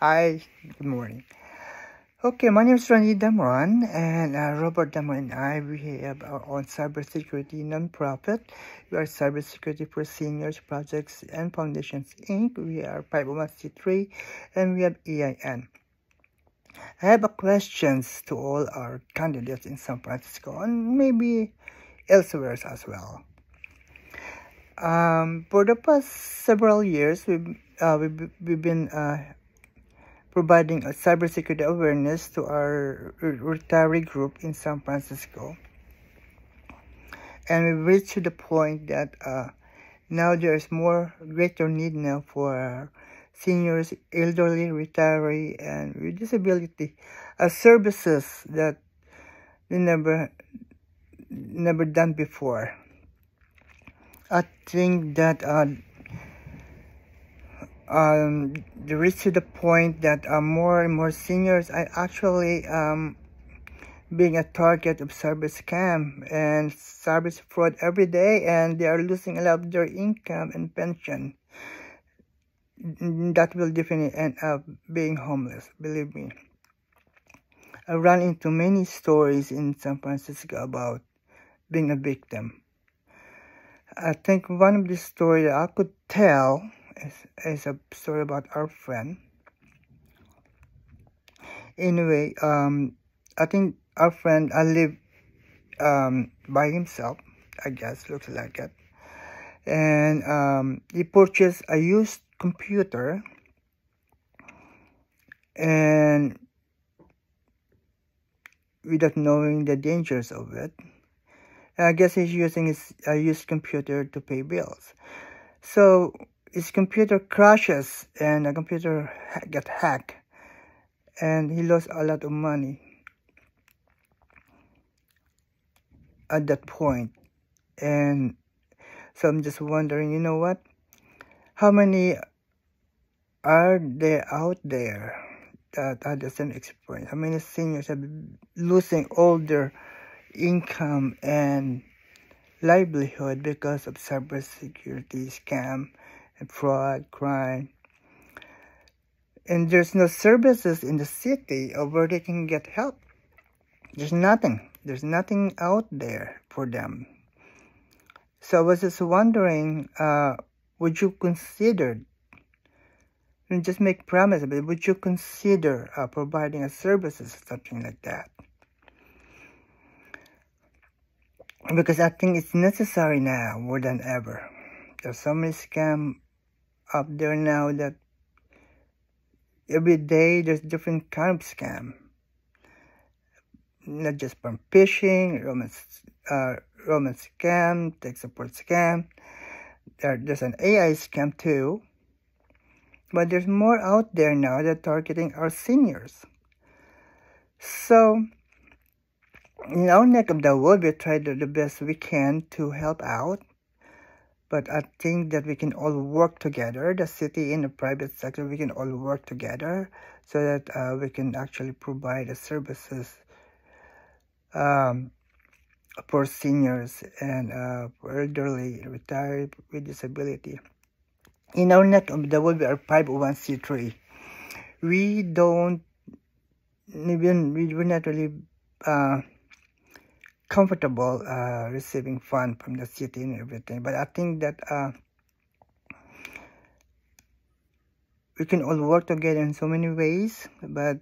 Hi, good morning. Okay, my name is Ronnie Damron, and Robert Damron and I, we have our own cybersecurity nonprofit. We are Cybersecurity for Seniors Projects and Foundations, Inc. We are 501c3, and we have EIN. I have a questions to all our candidates in San Francisco, and maybe elsewhere as well. For the past several years, we've been providing a cybersecurity awareness to our retiree group in San Francisco. And we've reached to the point that now there's greater need now for seniors, elderly, retiree, and with disability services that we never done before. I think that they reached to the point that more and more seniors are actually being a target of cyber scam and cyber fraud every day, and they are losing a lot of their income and pension. That will definitely end up being homeless, believe me. I run into many stories in San Francisco about being a victim. I think one of the stories that I could tell is a story about our friend. Anyway, I think our friend lived by himself, I guess, looks like it. And he purchased a used computer, and without knowing the dangers of it, I guess he's using his used computer to pay bills. So his computer crashes, and the computer got hacked, and he lost a lot of money at that point. And so I'm just wondering, you know what? How many are there out there that had the same experience? How many seniors have been losing all their income and livelihood because of cybersecurity scam and fraud, crime? And there's no services in the city where they can get help. There's nothing. There's nothing out there for them. So I was just wondering, would you consider, and just make promises, but would you consider providing a services, something like that? Because I think it's necessary now more than ever. There's so many scams up there now that every day there's different kind of scam. Not just from phishing, romance scam, tech support scam. There's an AI scam too. But there's more out there now that targeting our seniors. So in our neck of the wood, we try the best we can to help out. But I think that we can all work together, the city and the private sector, we can all work together so that we can actually provide the services for seniors and for elderly, retired with disability. In our neck of the wood, we are 501c3. We're not really comfortable receiving funds from the city and everything, but I think that we can all work together in so many ways. But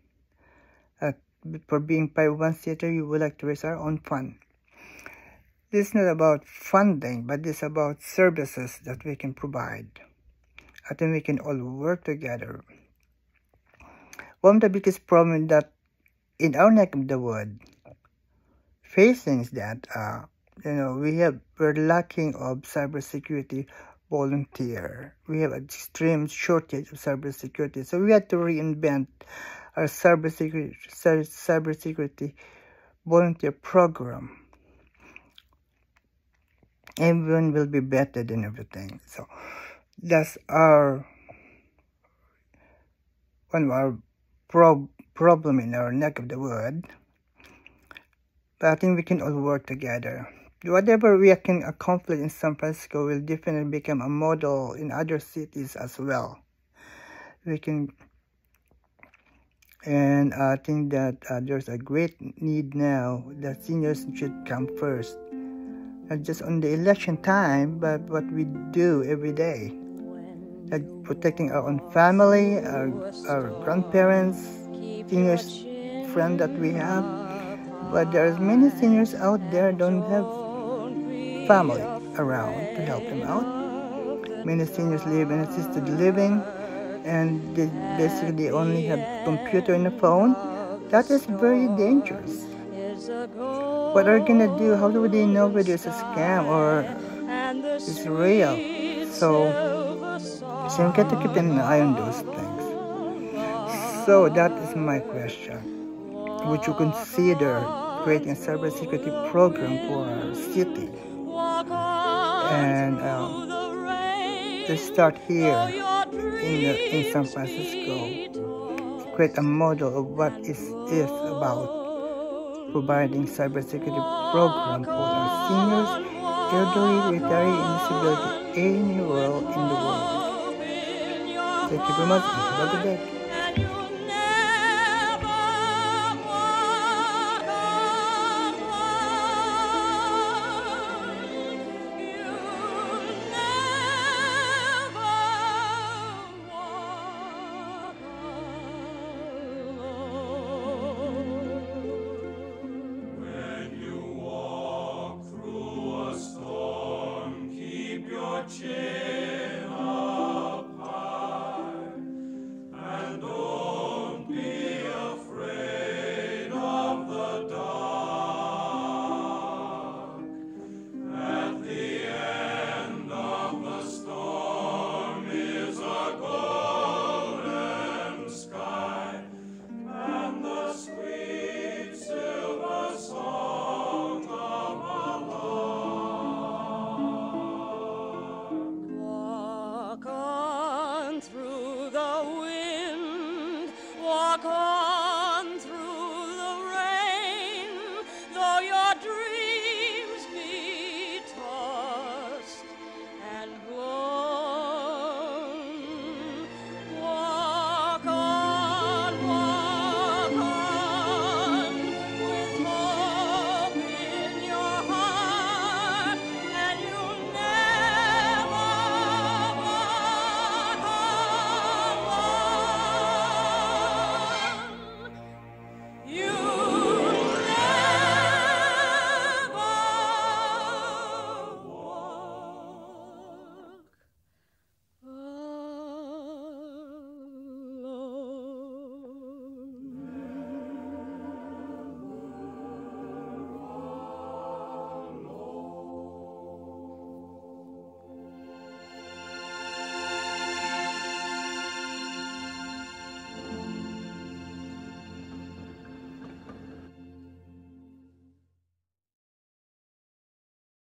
for being 501c3, we would like to raise our own fund. This is not about funding, but this is about services that we can provide. I think we can all work together. One of the biggest problems that in our neck of the wood facing is that we're lacking of cybersecurity volunteer. We have an extreme shortage of cybersecurity, so we had to reinvent our cybersecurity volunteer program. Everyone will be better than everything. So that's one of our problem in our neck of the wood. But I think we can all work together. Whatever we can accomplish in San Francisco will definitely become a model in other cities as well. We can And I think that there's a great need now that seniors should come first, not just on the election time, but what we do every day. Like protecting our own family, our grandparents, seniors, friends that we have. But there's many seniors out there don't have family around to help them out. Many seniors live in assisted living, and they basically only have computer and a phone. That is very dangerous. What are you gonna do? How do they know whether it's a scam or it's real? So you got to keep an eye on those things. So that is my question. Would you consider creating a cybersecurity program for our city? And let's start here in San Francisco. Create a model of what is about providing cybersecurity program for our seniors, elderly, retirees, and disability anywhere in the world. Thank you very much and have a good day. Chin